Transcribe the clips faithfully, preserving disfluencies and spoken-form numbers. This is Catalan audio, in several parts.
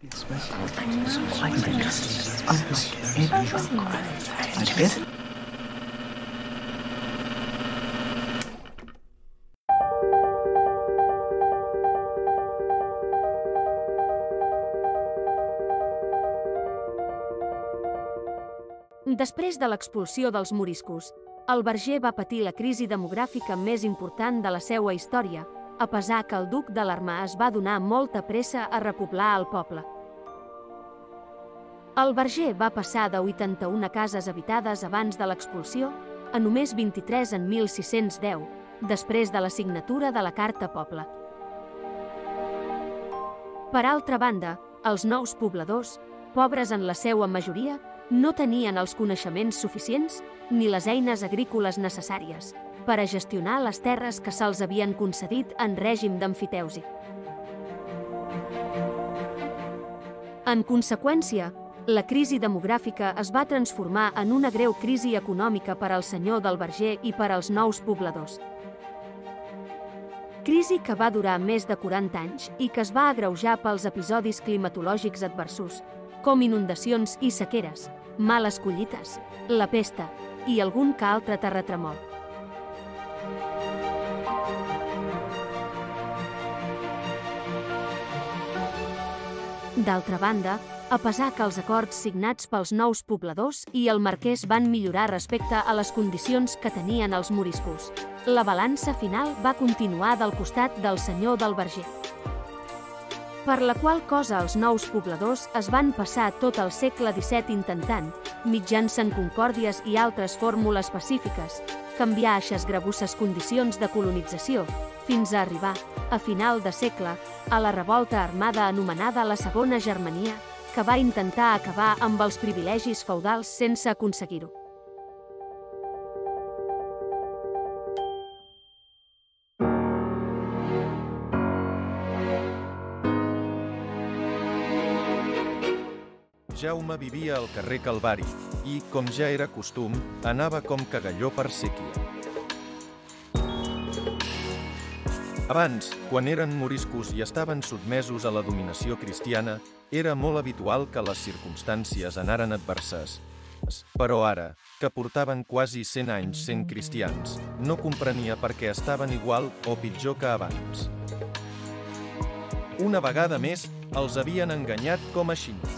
Després de l'expulsió dels moriscos, el Verger va patir la crisi demogràfica més important de la seva història, a pesar que el duc de l'Armà es va donar molta pressa a repoblar el poble. El Verger va passar de vuitanta-una cases habitades abans de l'expulsió a només vint-i-tres en mil sis-cents deu, després de la signatura de la Carta Poble. Per altra banda, els nous pobladors, pobres en la seua majoria, no tenien els coneixements suficients ni les eines agrícoles necessàries per a gestionar les terres que se'ls havien concedit en règim d'emfiteusi. En conseqüència, la crisi demogràfica es va transformar en una greu crisi econòmica per al senyor del Verger i per als nous pobladors. Crisi que va durar més de quaranta anys i que es va agreujar pels episodis climatològics adversos, com inundacions i sequeres, males collites, la pesta i algun que altre terratrèmol. D'altra banda, a pesar que els acords signats pels nous pobladors i el marquès van millorar respecte a les condicions que tenien els moriscos, la balança final va continuar del costat del senyor del Verger. Per la qual cosa els nous pobladors es van passar tot el segle disset intentant, mitjançant concòrdies i altres fórmules pacífiques, canviar eixes gravosses condicions de colonització, fins a arribar, a final de segle, a la revolta armada anomenada la Segona Germania, que va intentar acabar amb els privilegis feudals sense aconseguir-ho. Jaume vivia al carrer Calvari i, com ja era costum, anava com cagalló per séquia. Abans, quan eren moriscos i estaven sotmesos a la dominació cristiana, era molt habitual que les circumstàncies anaren adverses. Però ara, que portaven quasi cent anys sent cristians, no comprenia per què estaven igual o pitjor que abans. Una vegada més, els havien enganyat com a xinos.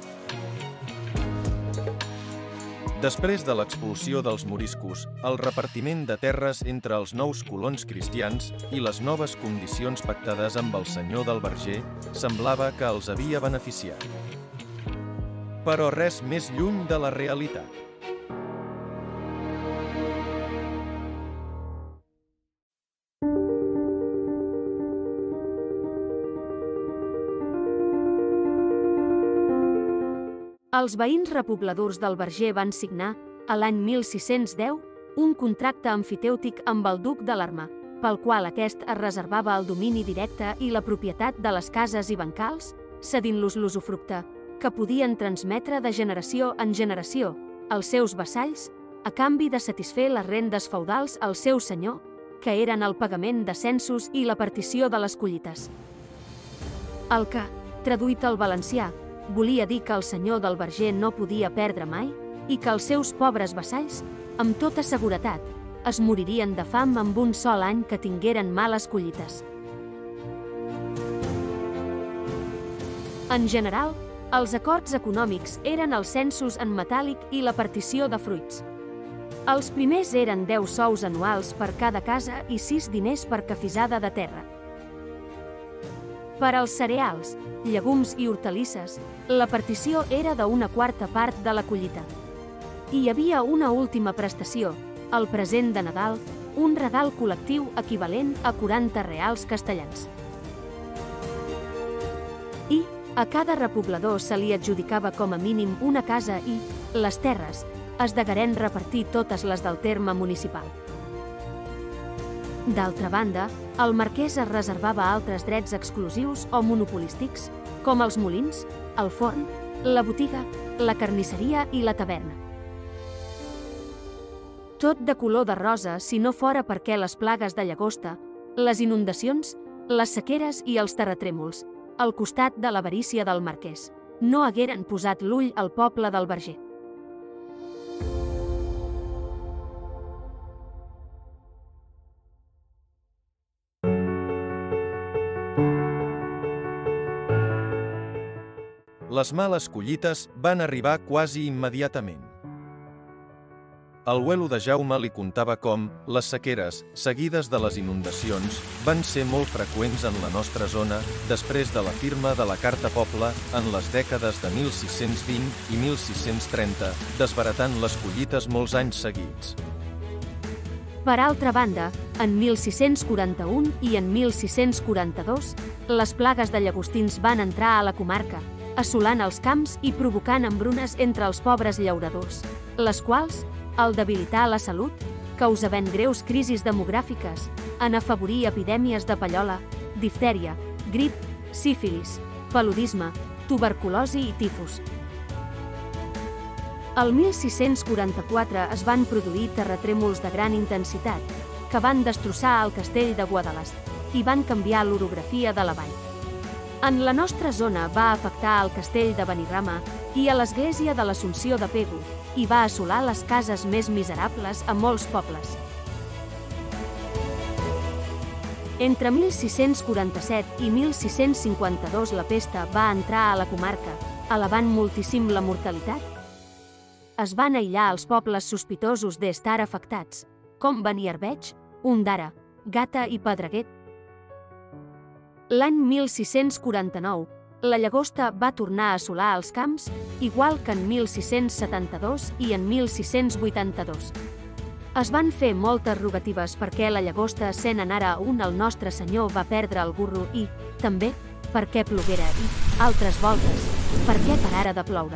Després de l'expulsió dels moriscos, el repartiment de terres entre els nous colons cristians i les noves condicions pactades amb el senyor del Verger semblava que els havia beneficiat. Però res més lluny de la realitat. Els veïns repobladors del Verger van signar, a l'any mil sis-cents deu, un contracte emfitèutic amb el duc de l'Armà, pel qual aquest es reservava el domini directe i la propietat de les cases i bancals, cedint-los l'usufructe, que podien transmetre de generació en generació als seus vassalls, a canvi de satisfer les rendes feudals al seu senyor, que eren el pagament de censos i la partició de les collites. El que, traduït al valencià, volia dir que el senyor del Verger no podia perdre mai i que els seus pobres vassalls, amb tota seguretat, es moririen de fam amb un sol any que tingueren males collites. En general, els acords econòmics eren els censos en metàl·lic i la partició de fruits. Els primers eren deu sous anuals per cada casa i sis diners per cafisada de terra. Per als cereals, llegums i hortalisses, la partició era d'una quarta part de la collita. Hi havia una última prestació, el present de Nadal, un regal col·lectiu equivalent a quaranta reals castellans. I, a cada repoblador se li adjudicava com a mínim una casa i, les terres, es degueren repartir totes les del terme municipal. D'altra banda, el marquès es reservava altres drets exclusius o monopolístics, com els molins, el forn, la botiga, la carnisseria i la taverna. Tot de color de rosa si no fora perquè les plagues de llagosta, les inundacions, les sequeres i els terratrèmols, al costat de l'avarícia del marquès. No hagueren posat l'ull al poble del Verger. Les males collites van arribar quasi immediatament. El abuelo de Jaume li contava com les sequeres, seguides de les inundacions, van ser molt freqüents en la nostra zona després de la firma de la Carta Poble en les dècades de mil sis-cents vint i mil sis-cents trenta, desbaratant les collites molts anys seguits. Per altra banda, en mil sis-cents quaranta-u i en mil sis-cents quaranta-dos, les plagues de llagostins van entrar a la comarca, assolant els camps i provocant hambrunes entre els pobres llauradors, les quals, al debilitar la salut, causaven greus crisis demogràfiques, en afavorir epidèmies de pallola, diftèria, grip, sífilis, paludisme, tuberculosi i tifus. El mil sis-cents quaranta-quatre es van produir terratrèmols de gran intensitat, que van destrossar el castell de Guadalest i van canviar l'orografia de la vall. En la nostra zona va afectar el castell de Benirrama i a l'església de l'Assumpció de Pego, i va assolar les cases més miserables a molts pobles. Entre mil sis-cents quaranta-set i mil sis-cents cinquanta-dos la pesta va entrar a la comarca, elevant moltíssim la mortalitat. Es van aïllar els pobles sospitosos d'estar afectats, com Beniarbeig, Ondara, Gata i Pedreguer. L'any mil sis-cents quaranta-nou, la llagosta va tornar a assolar els camps, igual que en mil sis-cents setanta-dos i en mil sis-cents vuitanta-dos. Es van fer moltes rogatives perquè la llagosta se'n anara on el nostre senyor va perdre el burro i, també, perquè ploguera i, altres voltes, perquè parara de ploure.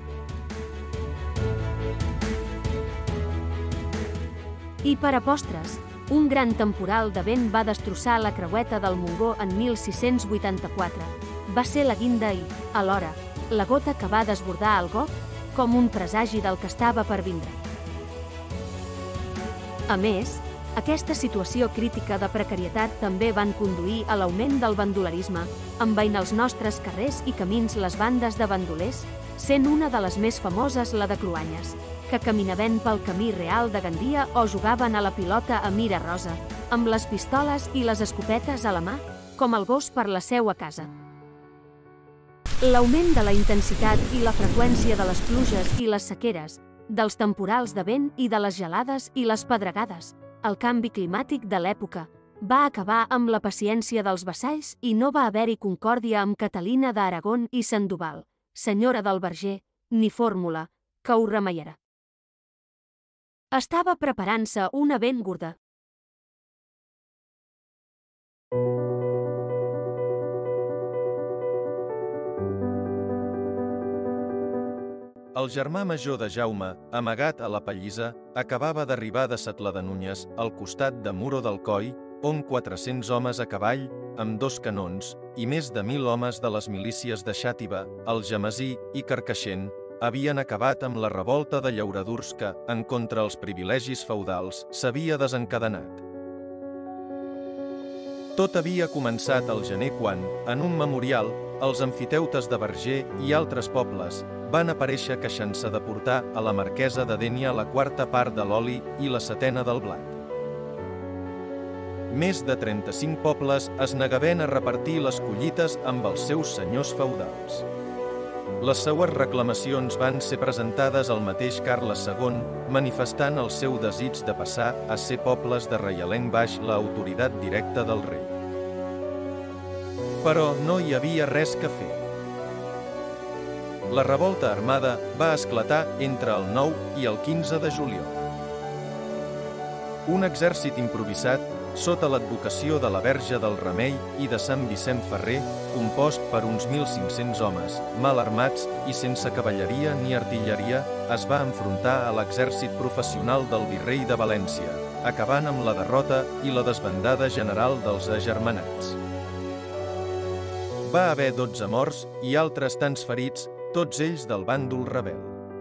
I per a postres, un gran temporal de vent va destrossar la creueta del Montgó en mil sis-cents vuitanta-quatre. Va ser la guinda i, alhora, la gota que va desbordar el Gob, com un presagi del que estava per vindre. A més, aquesta situació crítica de precarietat també van conduir a l'augment del bandolerisme, envaint els nostres carrers i camins les bandes de bandolers, sent una de les més famoses la de Cruanyes, que caminaven pel camí real de Gandia o jugaven a la pilota a Mira Rosa, amb les pistoles i les escopetes a la mà, com el gos per la seua casa. L'augment de la intensitat i la freqüència de les pluges i les sequeres, dels temporals de vent i de les gelades i les pedregades, el canvi climàtic de l'època, va acabar amb la paciència dels vassalls i no va haver-hi concòrdia amb Catalina d'Aragón i Sandoval, senyora del Verger, ni fórmula, que ho remeiarà. Estava preparant-se una ben gorda. El germà major de Jaume, amagat a la pallissa, acabava d'arribar de Setladenúnyes, al costat de Muro del Coll, on quatre-cents homes a cavall, amb dos canons, i més de mil homes de les milícies de Xàtiva, Algemesí i Carcaixent, havien acabat amb la revolta de llauradors que, en contra els privilegis feudals, s'havia desencadenat. Tot havia començat al gener quan, en un memorial, els amfiteutes de Verger i altres pobles van aparèixer queixant-se de portar a la marquesa de Dénia la quarta part de l'oli i la setena del blat. Més de trenta-cinc pobles es negaven a repartir les collites amb els seus senyors feudals. Les seues reclamacions van ser presentades al mateix Carles segon, manifestant el seu desig de passar a ser pobles de reialenc baix l'autoritat directa del rei. Però no hi havia res que fer. La revolta armada va esclatar entre el nou i el quinze de juliol. Un exèrcit improvisat, sota l'advocació de la Verge del Remei i de Sant Vicent Ferrer, compost per uns mil cinc-cents homes, mal armats i sense cavalleria ni artilleria, es va enfrontar a l'exèrcit professional del virrei de València, acabant amb la derrota i la desbandada general dels agermanats. Va haver dotze morts i altres tants ferits, tots ells del bàndol rebel.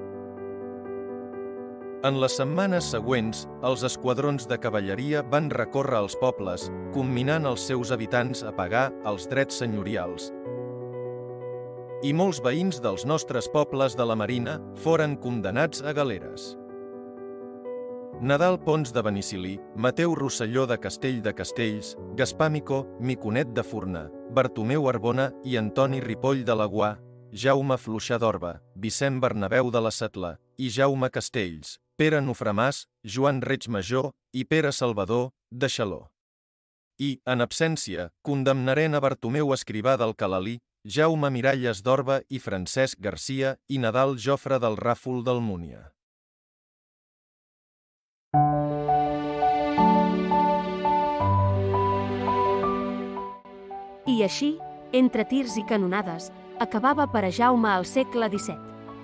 En les setmanes següents, els esquadrons de cavalleria van recórrer els pobles, comminant els seus habitants a pagar els drets senyorials, i molts veïns dels nostres pobles de la Marina foren condemnats a galeres. Nadal Pons de Benicilí, Mateu Rosselló de Castell de Castells, Gaspar Micó, Miconet de Forna, Bartomeu Arbona i Antoni Ripoll de Laguar, Jaume Fluixà d'Orba, Vicent Bernabeu de la Setla i Jaume Castells, Pere Nofremàs, Joan Reig Major i Pere Salvador de Xaló. I, en absència, condemnaren a Bartomeu Escrivà del Calalí, Jaume Miralles d'Orba i Francesc Garcia i Nadal Jofre del Ràfol d'Almúnia. I així, entre tirs i canonades, acabava per a Jaume al segle disset.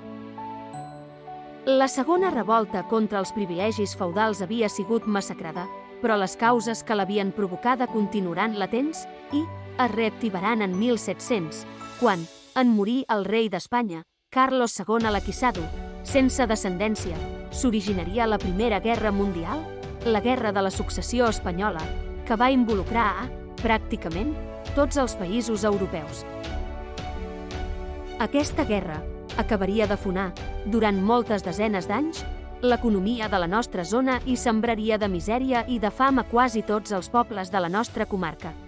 La segona revolta contra els privilegis feudals havia sigut massacrada, però les causes que l'havien provocada continuaran latents i es reactivaran en mil set-cents, quan, en morir el rei d'Espanya, Carlos segon Alakizado, sense descendència, s'originaria la Primera Guerra Mundial, la Guerra de la Successió Espanyola, que va involucrar a, pràcticament, tots els països europeus. Aquesta guerra acabaria d'afonar, durant moltes desenes d'anys, l'economia de la nostra zona i sembraria de misèria i de fam a quasi tots els pobles de la nostra comarca.